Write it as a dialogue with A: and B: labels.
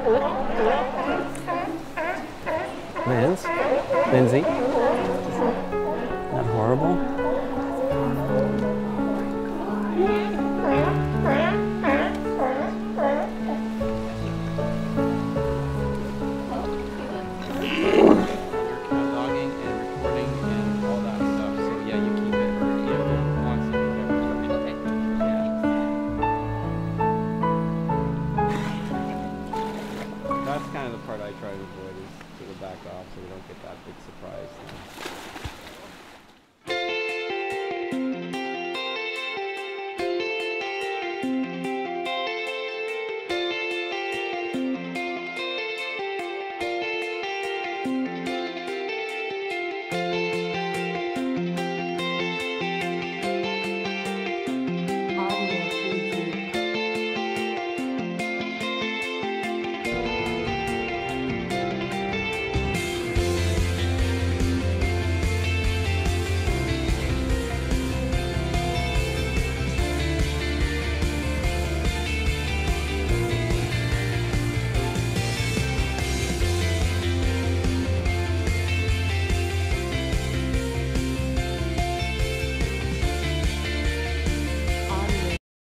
A: Lindsay, isn't that horrible?
B: Logging and recording and all that stuff. So yeah, you keep it. If it wants to, okay. Yeah. That's kind of the part I try to avoid, is to go back off so we don't get that big surprise.